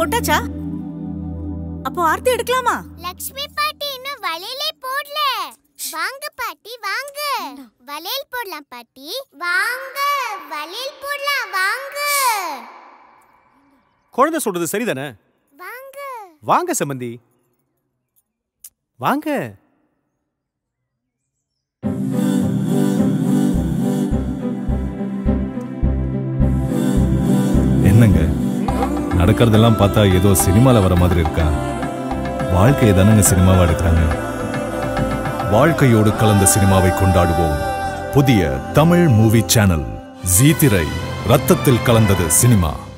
போட்டாச்சா? அப்போ ஆர்த்தி எடுக்கலாமா? லக்ஷ்மி பாட்டி இன்னும் வளையலே போடல. வாங்க பாட்டி வாங்க, வளையல் போடலாம் பாட்டி. வாங்க வளையல் போடலாம் வாங்க. குழந்தை சொல்றது சரிதானே? வாங்க வாங்க சம்பந்தி வாங்க. என்னங்க நடக்கிறதெல்லாம் பார்த்தா ஏதோ சினிமால வர மாதிரி இருக்கா? வாழ்க்கையை தானங்க சினிமாவா எடுக்கிறாங்க. வாழ்க்கையோடு கலந்த சினிமாவை கொண்டாடுவோம். புதிய தமிழ் மூவி சேனல் ஜீ திரை. ரத்தத்தில் கலந்தது சினிமா.